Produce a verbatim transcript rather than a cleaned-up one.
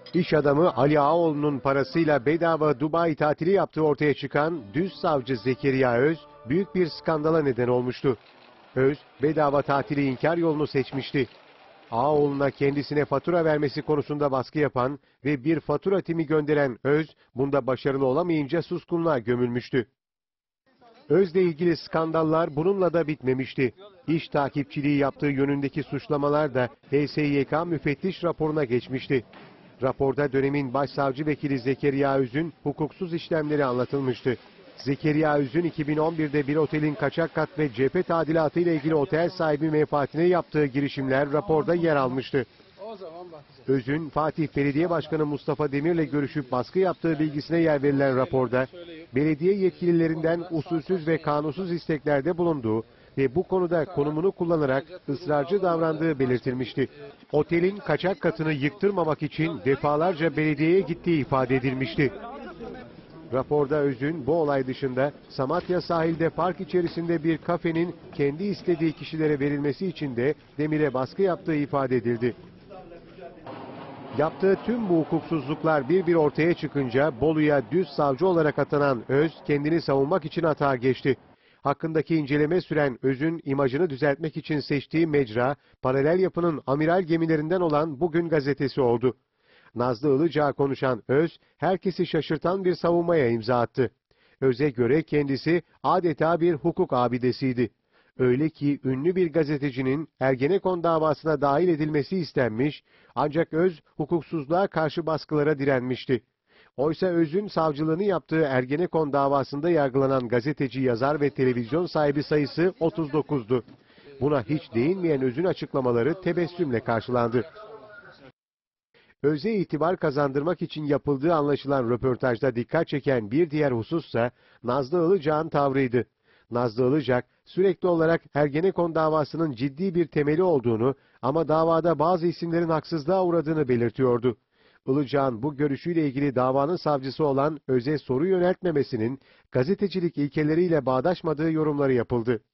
İş adamı Ali Ağaoğlu'nun parasıyla bedava Dubai tatili yaptığı ortaya çıkan düz savcı Zekeriya Öz, büyük bir skandala neden olmuştu. Öz, bedava tatili inkar yolunu seçmişti. Ağaoğlu'na kendisine fatura vermesi konusunda baskı yapan ve bir fatura timi gönderen Öz, bunda başarılı olamayınca suskunluğa gömülmüştü. Öz'le ilgili skandallar bununla da bitmemişti. İş takipçiliği yaptığı yönündeki suçlamalar da H S Y K müfettiş raporuna geçmişti. Raporda dönemin başsavcı vekili Zekeriya Öz'ün hukuksuz işlemleri anlatılmıştı. Zekeriya Öz'ün iki bin on birde bir otelin kaçak kat ve cephe tadilatı ile ilgili otel sahibi menfaatine yaptığı girişimler raporda yer almıştı. Öz'ün Fatih Belediye Başkanı Mustafa Demir'le görüşüp baskı yaptığı bilgisine yer verilen raporda, belediye yetkililerinden usulsüz ve kanunsuz isteklerde bulunduğu ve bu konuda konumunu kullanarak ısrarcı davrandığı belirtilmişti. Otelin kaçak katını yıktırmamak için defalarca belediyeye gittiği ifade edilmişti. Raporda Öz'ün bu olay dışında Samatya sahilde park içerisinde bir kafenin kendi istediği kişilere verilmesi için de Demir'e baskı yaptığı ifade edildi. Yaptığı tüm bu hukuksuzluklar bir bir ortaya çıkınca Bolu'ya düz savcı olarak atanan Öz kendini savunmak için atağa geçti. Hakkındaki inceleme süren Öz'ün imajını düzeltmek için seçtiği mecra, paralel yapının amiral gemilerinden olan Bugün gazetesi oldu. Nazlı Ilıcak'a konuşan Öz, herkesi şaşırtan bir savunmaya imza attı. Öz'e göre kendisi adeta bir hukuk abidesiydi. Öyle ki ünlü bir gazetecinin Ergenekon davasına dahil edilmesi istenmiş, ancak Öz hukuksuzluğa karşı baskılara direnmişti. Oysa Öz'ün savcılığını yaptığı Ergenekon davasında yargılanan gazeteci, yazar ve televizyon sahibi sayısı otuz dokuzdu. Buna hiç değinmeyen Öz'ün açıklamaları tebessümle karşılandı. Öz'e itibar kazandırmak için yapıldığı anlaşılan röportajda dikkat çeken bir diğer husussa Nazlı Ilıcak'ın tavrıydı. Nazlı Ilıcak sürekli olarak Ergenekon davasının ciddi bir temeli olduğunu ama davada bazı isimlerin haksızlığa uğradığını belirtiyordu. Ilıcak'ın bu görüşüyle ilgili davanın savcısı olan Öz'e soru yöneltmemesinin gazetecilik ilkeleriyle bağdaşmadığı yorumları yapıldı.